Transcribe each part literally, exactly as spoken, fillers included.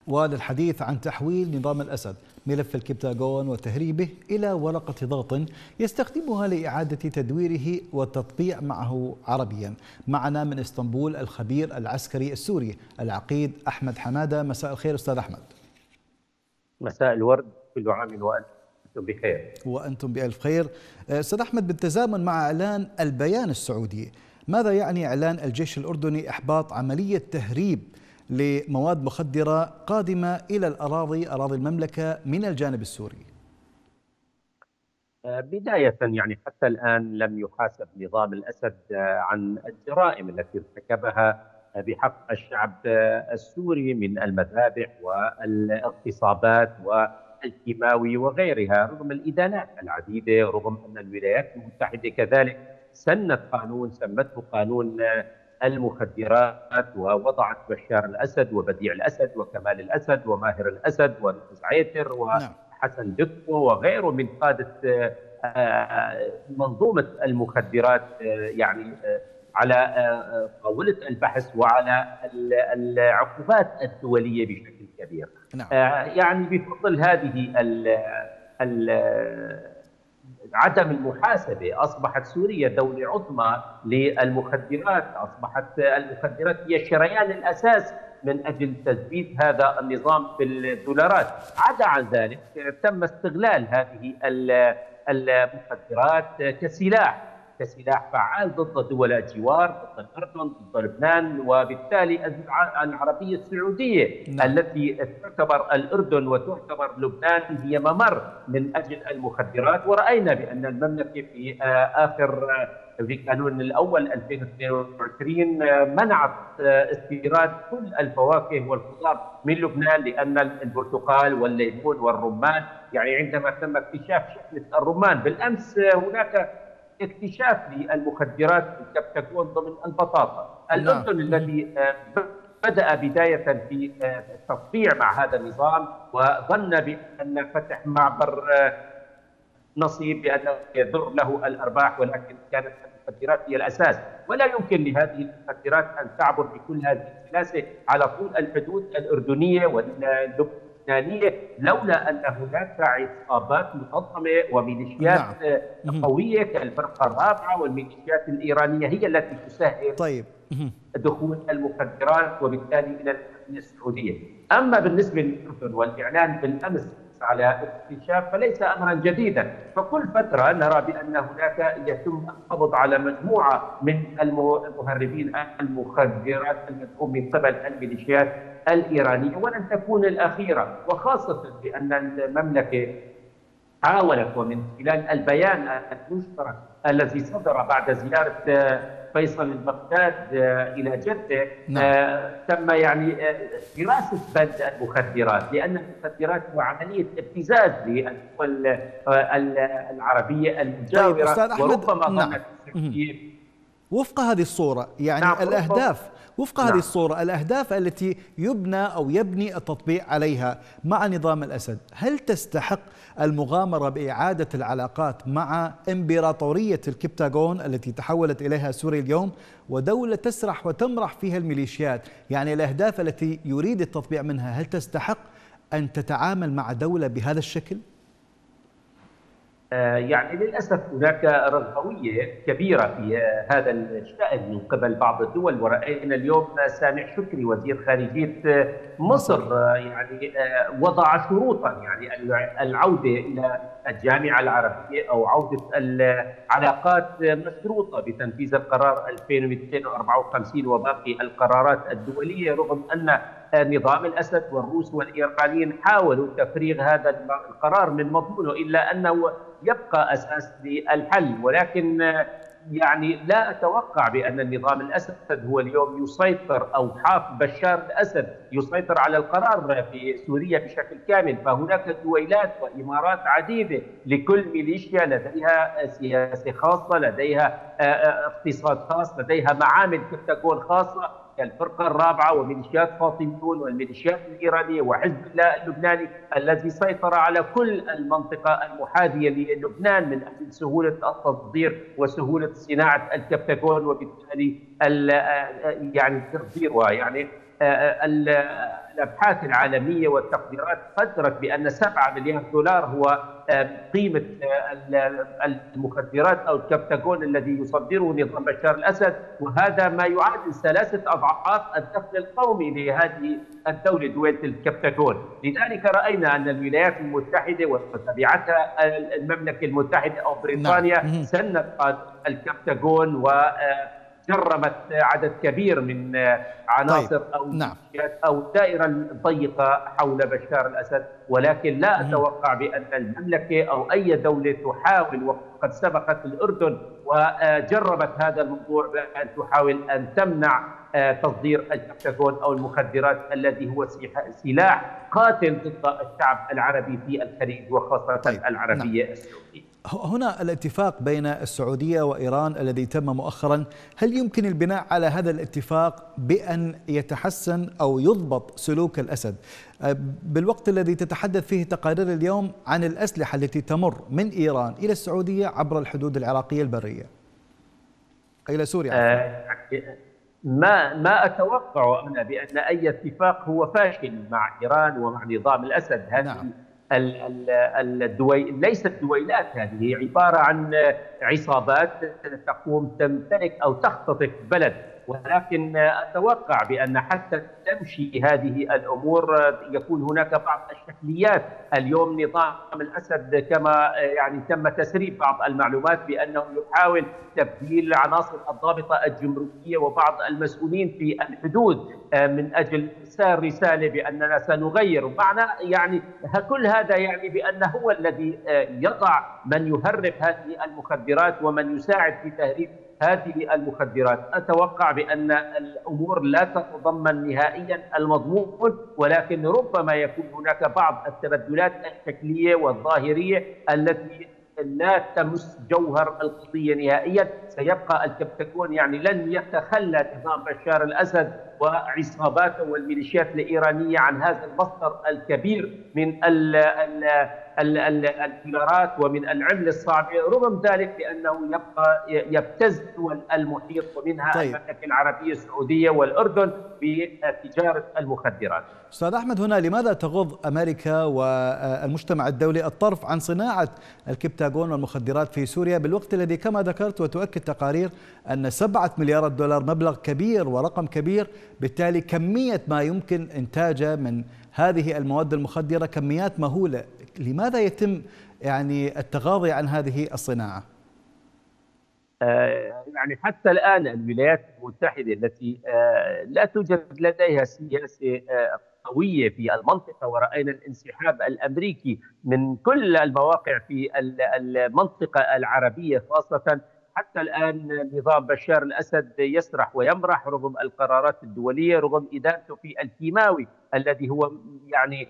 وللحديث عن تحويل نظام الأسد ملف الكبتاغون وتهريبه إلى ورقة ضغط يستخدمها لإعادة تدويره والتطبيع معه عربيا. معنا من اسطنبول الخبير العسكري السوري العقيد أحمد حمادة. مساء الخير أستاذ أحمد. مساء الورد، كل عام وأنتم بخير. وأنتم بألف خير. أستاذ أحمد، بالتزامن مع إعلان البيان السعودي، ماذا يعني إعلان الجيش الأردني إحباط عملية تهريب لمواد مخدرة قادمة إلى الأراضي أراضي المملكة من الجانب السوري؟ بداية يعني حتى الآن لم يحاسب نظام الأسد عن الجرائم التي ارتكبها بحق الشعب السوري من المذابح والاغتصابات والكيماوي وغيرها، رغم الإدانات العديدة، رغم أن الولايات المتحدة كذلك سنت قانون سمته قانون المخدرات، ووضعت بشار الأسد وبديع الأسد وكمال الأسد وماهر الأسد ونفوذ عيتر وحسن دكو وغيره من قادة منظومة المخدرات يعني على طاولة البحث وعلى العقوبات الدولية بشكل كبير. نعم. يعني بفضل هذه ال ال عدم المحاسبة أصبحت سوريا دولة عظمى للمخدرات، أصبحت المخدرات هي شريان الأساس من أجل تثبيت هذا النظام بالدولارات. عدا عن ذلك تم استغلال هذه المخدرات كسلاح كسلاح فعال ضد دول الجوار، ضد الأردن، ضد لبنان، وبالتالي العربية السعودية نعم. التي تعتبر الأردن وتعتبر لبنان هي ممر من أجل المخدرات. ورأينا بأن المملكة في آخر في قانون الأول ألفين واثنين وعشرين منعت استيراد كل الفواكه والخضار من لبنان، لأن البرتقال والليمون والرمان يعني عندما تم اكتشاف شحنة الرمان بالأمس هناك اكتشاف للمخدرات الكبتاغون ضمن البطاطا. الأردن الذي بدأ بداية في التطبيع مع هذا النظام وظن بأن فتح معبر نصيب بأنه يضر له الأرباح، ولكن كانت المخدرات هي الأساس، ولا يمكن لهذه المخدرات أن تعبر بكل هذه السلاسة على طول الحدود الأردنية واللبنانية لولا أن هناك عصابات منظمة وميليشيات نعم. قوية كالفرقة الرابعة والميليشيات الإيرانية هي التي تسهل طيب. دخول المخدرات وبالتالي إلى الأمن السعودية. أما بالنسبة للأردن والإعلان بالأمس على اكتشاف فليس أمرا جديدا، فكل فترة نرى بأن هناك يتم القبض على مجموعة من المهربين المخدرات المدعوم من قبل الميليشيات الإيرانية، ولن تكون الأخيرة، وخاصة بأن المملكة حاولت ومن خلال البيان المشترك الذي صدر بعد زيارة فيصل البغداد إلى جدة نعم. تم يعني دراسة بند المخدرات، لأن المخدرات هو عملية ابتزاز للدول العربية المجاورة. طيب وربما نعم. وفق هذه الصورة يعني نعم. الأهداف وفق نعم. هذه الصورة الأهداف التي يبنى أو يبني التطبيع عليها مع نظام الأسد، هل تستحق المغامرة بإعادة العلاقات مع إمبراطورية الكبتاغون التي تحولت إليها سوريا اليوم ودولة تسرح وتمرح فيها الميليشيات؟ يعني الأهداف التي يريد التطبيع منها هل تستحق أن تتعامل مع دولة بهذا الشكل؟ يعني للأسف هناك رغبوية كبيرة في هذا الشأن من قبل بعض الدول، ورأينا اليوم سامح شكري وزير خارجية مصر يعني وضع شروطا، يعني العودة إلى الجامعة العربية أو عودة العلاقات مشروطة بتنفيذ القرار ألفين ومئتين وأربعة وخمسين وباقي القرارات الدولية، رغم أن نظام الأسد والروس والإيرانيين حاولوا تفريغ هذا القرار من مضمونه، إلا أنه يبقى أساس للحل. ولكن يعني لا أتوقع بأن النظام الأسد هو اليوم يسيطر أو حاف بشار الأسد يسيطر على القرار في سوريا بشكل كامل، فهناك دويلات وإمارات عديدة لكل ميليشيا لديها سياسة خاصة، لديها اقتصاد خاص، لديها معامل كبتاغون خاصة كالفرقة الرابعة وميليشيات فاطميون والميليشيات الإيرانية وحزب الله اللبناني الذي سيطر على كل المنطقة المحاذية للبنان من أجل سهولة التصدير وسهولة صناعة الكبتاغون وبالتالي يعني تخديرها. يعني الابحاث العالميه والتقديرات قدرت بان سبعة مليار دولار هو قيمه المخدرات او الكبتاغون الذي يصدره نظام بشار الاسد، وهذا ما يعادل ثلاثه اضعاف الدخل القومي لهذه الدوله دوله الكبتاغون. لذلك راينا ان الولايات المتحده وتبعتها المملكه المتحده او بريطانيا نعم. سنت الكبتاغون و جرمت عدد كبير من عناصر طيب. او نعم. او الدائره الضيقه حول بشار الاسد، ولكن لا اتوقع بان المملكه او اي دوله تحاول، وقد سبقت الاردن وجربت هذا الموضوع بان تحاول ان تمنع تصدير الكبتاغون او المخدرات الذي هو سلاح قاتل ضد الشعب العربي في الخليج وخاصه طيب. العربيه نعم. السعوديه. هنا الاتفاق بين السعودية وإيران الذي تم مؤخرا، هل يمكن البناء على هذا الاتفاق بأن يتحسن أو يضبط سلوك الأسد بالوقت الذي تتحدث فيه تقارير اليوم عن الأسلحة التي تمر من إيران إلى السعودية عبر الحدود العراقية البرية إلى سوريا؟ آه ما ما أتوقع أنا بأن أي اتفاق هو فاشل مع إيران ومع نظام الأسد. هذه نعم. الدوي ليست دويلات، هذه عبارة عن عصابات تقوم تمتلك أو تختطف بلد، ولكن أتوقع بأن حتى تمشي هذه الأمور يكون هناك بعض الشكليات. اليوم نظام الأسد كما يعني تم تسريب بعض المعلومات بأنه يحاول تبديل عناصر الضابطة الجمركية وبعض المسؤولين في الحدود من أجل إرسال رسالة بأننا سنغير معنا، يعني كل هذا يعني بأنه هو الذي يضع من يهرب هذه المخدرات ومن يساعد في تهريب هذه المخدرات. أتوقع بأن الأمور لا تتضمن نهائيا المضمون، ولكن ربما يكون هناك بعض التبدلات الشكلية والظاهرية التي لا تمس جوهر القضية نهائيا. سيبقى الكبتاغون يعني لن يتخلى نظام بشار الأسد وعصاباته والميليشيات الإيرانية عن هذا المصدر الكبير من ال ال الدولارات ومن العملة الصعبة، رغم ذلك لأنه يبقى يبتز دول المحيط ومنها طيب. المملكة العربية السعودية والأردن بتجارة المخدرات. أستاذ أحمد، هنا لماذا تغض أمريكا والمجتمع الدولي الطرف عن صناعة الكبتاغون والمخدرات في سوريا بالوقت الذي كما ذكرت وتؤكد تقارير أن سبعة مليارات دولار مبلغ كبير ورقم كبير، بالتالي كمية ما يمكن إنتاجه من هذه المواد المخدرة كميات مهولة، لماذا يتم يعني التغاضي عن هذه الصناعة؟ آه يعني حتى الآن الولايات المتحدة التي آه لا توجد لديها سياسة آه قوية في المنطقة، ورأينا الانسحاب الأمريكي من كل المواقع في المنطقة العربية خاصة. حتى الآن نظام بشار الأسد يسرح ويمرح رغم القرارات الدولية، رغم إدانته في الكيماوي الذي هو يعني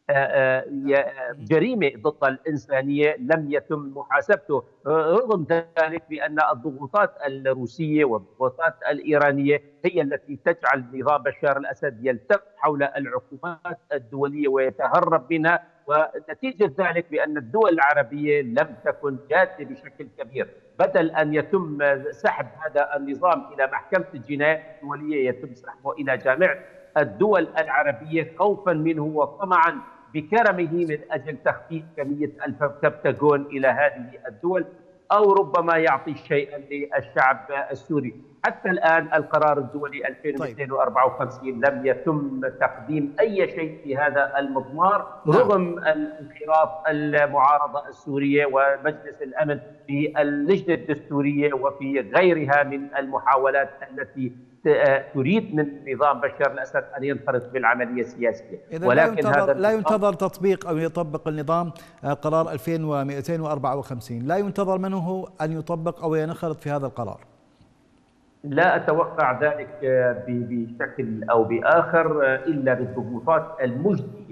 جريمة ضد الإنسانية لم يتم محاسبته، رغم ذلك بأن الضغوطات الروسية والضغوطات الإيرانية هي التي تجعل نظام بشار الأسد يلتف حول العقوبات الدولية ويتهرب منها، ونتيجة ذلك بأن الدول العربية لم تكن جادة بشكل كبير. بدل أن يتم سحب هذا النظام إلى محكمة الجنايات الدولية يتم سحبه إلى جامعة الدول العربية خوفا منه وطمعا بكرمه من أجل تخفيف كمية الكبتاغون إلى هذه الدول، أو ربما يعطي شيئا للشعب السوري. حتى الآن القرار الدولي ألفين ومئتين وأربعة وخمسين لم يتم تقديم أي شيء في هذا المضمار، رغم الانخراط المعارضة السورية ومجلس الأمن في اللجنة الدستورية وفي غيرها من المحاولات التي تريد من نظام بشار الأسد أن ينخرط بالعملية السياسية. ولكن لا ينتظر, لا ينتظر تطبيق أو يطبق النظام قرار ألفين ومئتين وأربعة وخمسين، لا ينتظر منه أن يطبق أو ينخرط في هذا القرار. لا أتوقع ذلك بشكل أو بآخر إلا بالضغوطات المجدية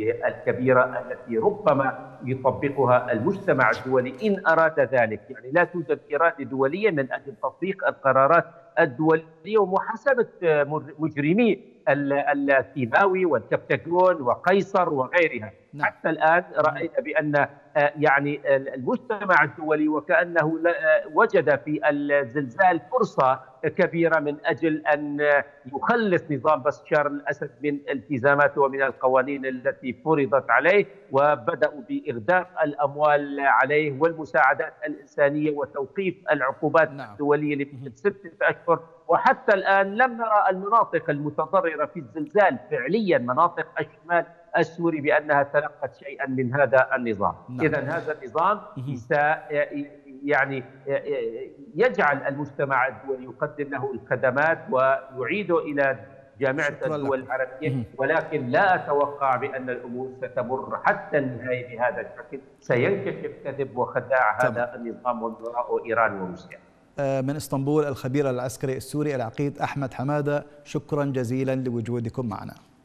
السياسية الكبيرة التي ربما يطبقها المجتمع الدولي إن أراد ذلك. يعني لا توجد إرادة دولية من أجل تطبيق القرارات الدولية ومحاسبة مجرمي السيماوي والكبتاجون وقيصر وغيرها. نعم. حتى الآن رأينا بأن يعني المجتمع الدولي وكأنه وجد في الزلزال فرصة كبيرة من أجل أن يخلص نظام بشار الأسد من التزاماته ومن القوانين التي فرضت عليه، وبدأوا بإغداق الأموال عليه والمساعدات الإنسانية وتوقيف العقوبات نعم. الدولية لمدة ستة أشهر. وحتى الآن لم نرى المناطق المتضررة في الزلزال فعليا مناطق الشمال السوري بأنها تلقت شيئا من هذا النظام. نعم. إذن هذا النظام يعني يجعل المجتمع الدولي يقدم له الخدمات ويعيده إلى جامعة الدول العربية، ولكن لا أتوقع بأن الأمور ستمر حتى النهاية بهذا الشكل. سينكشف كذب وخداع هذا النظام ومن وراءه إيران وروسيا. من اسطنبول الخبير العسكري السوري العقيد أحمد حمادة، شكرا جزيلا لوجودكم معنا.